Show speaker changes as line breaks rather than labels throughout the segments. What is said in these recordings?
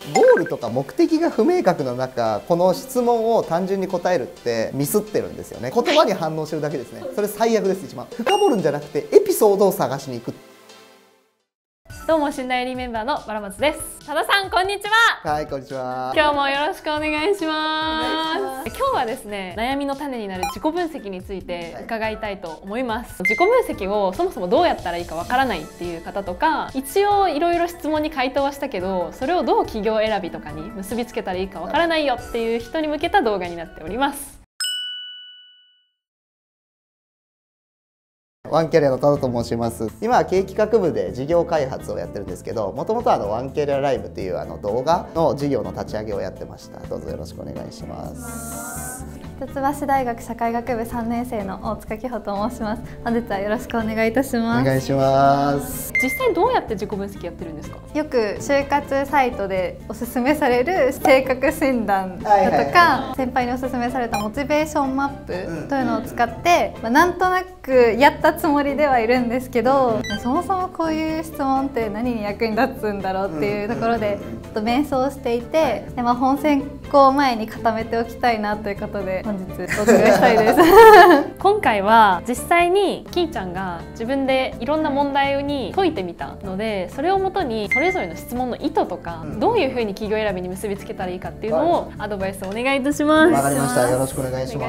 ゴールとか目的が不明確の中、この質問を単純に答えるってミスってるんですよね。言葉に反応してるだけですね。それ最悪です。一番深掘るんじゃなくてエピソードを探しに行く。
どうも信頼リメンバーのバラマツです。多田さんこんにちは。
はい、こんにちは。
今日もよろしくお願いします。今日はですね、悩みの種になる自己分析について伺いたいと思います。自己分析をそもそもどうやったらいいかわからないっていう方とか、一応いろいろ質問に回答はしたけど、それをどう企業選びとかに結びつけたらいいかわからないよっていう人に向けた動画になっております。
ワンキャリアの多田と申します。今は経営企画部で事業開発をやってるんですけど、もともとワンキャリアライブっていう動画の事業の立ち上げをやってました。どうぞよろしくお願いします。
一橋大学社会学部3年生の大塚希穂と申します。本日はよろしくお願いいたします。
お願いします。
実際どうやって自己分析やってるんですか？
よく就活サイトでおすすめされる性格診断だとか、先輩におすすめされたモチベーションマップというのを使って、なんとなくやったつもりではいるんですけど、そもそもこういう質問って何に役に立つんだろうっていうところでちょっと迷走していて、で本選考前に固めておきたいなということで本日お伺いしたいです
今回は実際にきーちゃんが自分でいろんな問題に解いてみたので、それをもとにそれぞれの質問の意図とか、どういうふうに企業選びに結びつけたらいいかっていうのをアドバイスをお願いいたします。
わかりました。よろしくお願いします。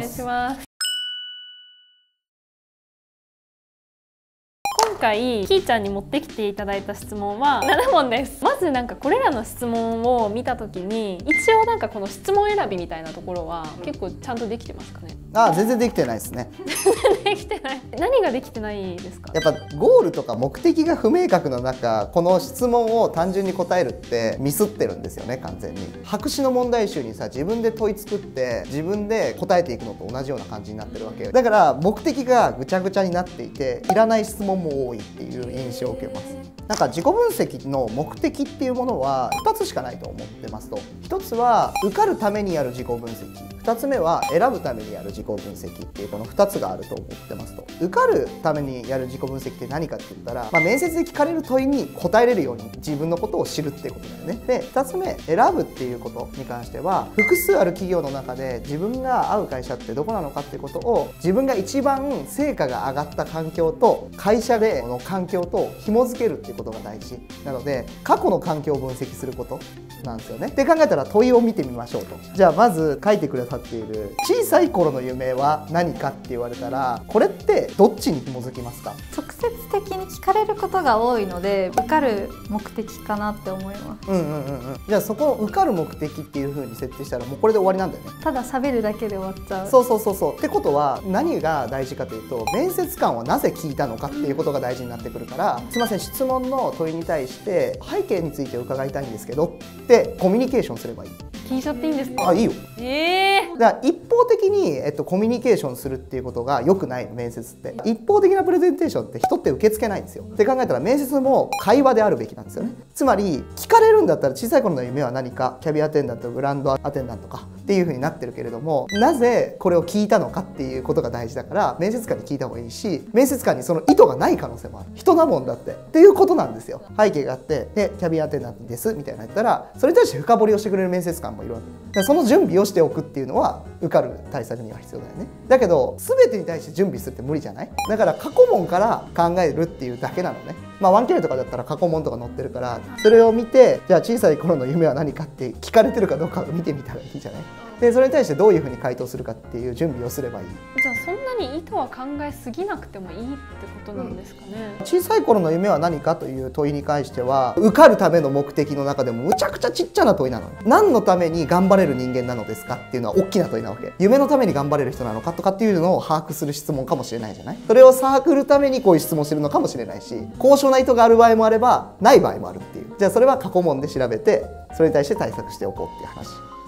今回きーちゃんに持ってきていただいた質問は7問です。まずこれらの質問を見た時に、一応この質問選びみたいなところは結構ちゃんとできてますかね？
全然できてないですね。
できてない。何ができてないですか？
やっぱゴールとか目的が不明確の中、この質問を単純に答えるってミスってるんですよね。完全に白紙の問題集に自分で問い作って自分で答えていくのと同じような感じになってるわけだから、目的がぐちゃぐちゃになっていていらない質問も多いっていう印象を受けます。自己分析の目的っていうものは2つしかないと思ってますと。1つは受かるためにやる自己分析、2つ目は選ぶためにやる自己分析っていう、この2つがあると思ってますと。受かるためにやる自己分析って何かって言ったら、面接で聞かれる問いに答えれるように自分のことを知るっていうことだよね。で2つ目、選ぶっていうことに関しては、複数ある企業の中で自分が合う会社ってどこなのかっていうことを、自分が一番成果が上がった環境と会社での環境と紐付けるっていうことが大事なので、過去の環境を分析することなんですよね。って考えたら問いを見てみましょうと。じゃあまず書いてくださっている小さい頃の夢は何かって言われたら、これってどっちに紐づきますか？
直接的に聞かれることが多いので、受かる目的かなって思います。
じゃあそこを受かる目的っていう風に設定したら、もうこれで終わりなんだよね。
ただ喋るだけで終わっちゃう。
そうってことは何が大事かというと、面接官はなぜ聞いたのかっていうことが大事になってくるから、すいません、質問の問いに対して背景について伺いたいんですけどってコミュニケーションすればいい。
聞いちゃっていいんですか？
いいよ。だから一方的に、コミュニケーションするっていうことが良くないの。面接って一方的なプレゼンテーションって人って受け付けないんですよ。って考えたら面接も会話であるべきなんですよね。つまり聞かれるんだったら、小さい頃の夢は何か、キャビアテンダント、グランドアテンダントかっていう風になってるけれども、なぜこれを聞いたのかっていうことが大事だから、面接官に聞いた方がいいし、面接官にその意図がない可能性もある。人なもんだっていうことなんですよ。背景があって、でキャビアテンダントですみたいなの言ったら、それに対して深掘りをしてくれる面接官もいるわけで、その準備をしておくっていうのは受かる対策には必要だよね。だけど全てに対して準備するって無理じゃない？だから過去問から考えるっていうだけなのね。ワンキャリアとかだったら過去問とか載ってるから、それを見て、じゃあ小さい頃の夢は何かって聞かれてるかどうかを見てみたらいいじゃない。でそれに対してどういうふうに回答するかっていう準備をすればいい。
じゃあそんなに意図は考えすぎなくてもいいってことなんですかね？
小さい頃の夢は何かという問いに関しては、受かるための目的の中でもむちゃくちゃちっちゃな問いなの。何のために頑張れる人間なのですかっていうのは大きな問いなわけ。夢のために頑張れる人なのかとかっていうのを把握する質問かもしれないじゃない。それを把握するためにこういう質問してるのかもしれないし、高尚な意図がある場合もあればない場合もあるっていう。じゃあそれは過去問で調べて、それに対して対策しておこうっていう話。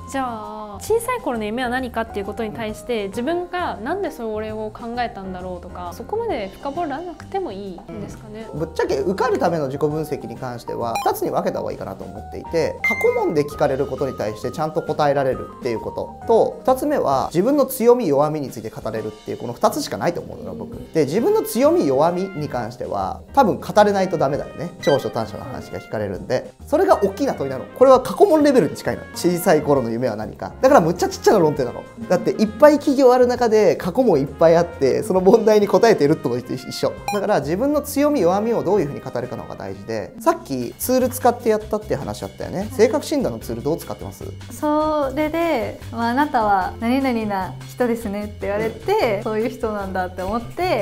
じゃあ小さい頃の夢は何かっていうことに対して自分がなんでそれを考えたんだろうとか、そこまで深掘らなくてもいいんですかね。
ぶっちゃけ受かるための自己分析に関しては2つに分けた方がいいかなと思っていて、過去問で聞かれることに対してちゃんと答えられるっていうことと、2つ目は自分の強み弱みについて語れるっていう、この2つしかないと思うのよ僕で。自分の強み弱みに関しては多分語れないとダメだよね。長所短所の話が聞かれるんで、それが大きな問いなの。これは過去問レベルに近いの。小さい頃の夢は何かだからむっちゃちっちゃな論点なの。だっていっぱい企業ある中で過去問いっぱいあって、その問題に答えているってことと一緒だから、自分の強み弱みをどういうふうに語るかの方が大事で、さっきツール使ってやったっていう話あったよね。性格診断のツールどう使ってます？
それで、あなたは何々な人ですねって言われて、そういう人なんだって思って、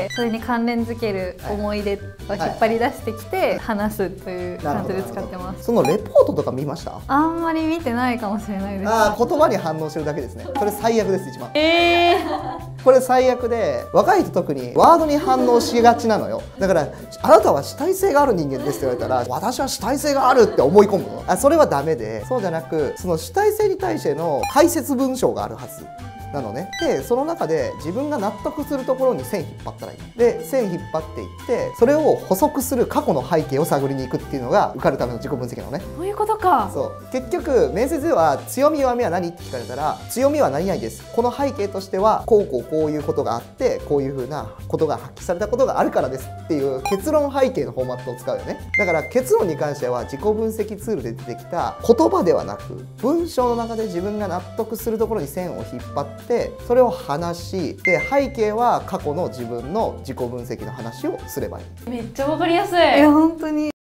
それに関連づける思い出を引っ張り出してきて話すという感じで使ってます。
そのレポートとか見ました？
あんまり見てないかもしれないです。
言葉に反応してるだけですね。それ最悪です。一番これ最悪で、若い人特にワードに反応しがちなのよ。だからあなたは主体性がある人間ですって言われたら、私は主体性があるって思い込むの。それはダメで、そうじゃなく、その主体性に対しての解説文章があるはずなのね。でその中で自分が納得するところに線引っ張ったらいい。で線引っ張っていって、それを補足する過去の背景を探りに行くっていうのが受かるための自己分析なのね。
そういうことか。
そう結局面接では強み弱みは何って聞かれたら、強みは何々です、この背景としてはこうこうこういうことがあって、こういうふうなことが発揮されたことがあるからですっていう結論背景のフォーマットを使うよね。だから結論に関しては自己分析ツールで出てきた言葉ではなく、文章の中で自分が納得するところに線を引っ張って、それを話し、で背景は過去の自分の自己分析の話をすればいい。
めっちゃわかりやすい。
本当に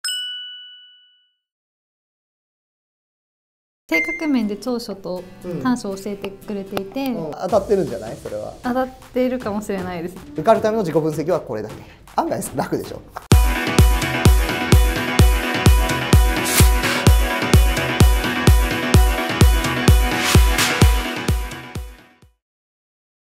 性格面で長所と短所を教えてくれていて、
当たってるんじゃない？それは
当たっているかもしれないです。
受かるための自己分析はこれだけ。案外楽でしょ。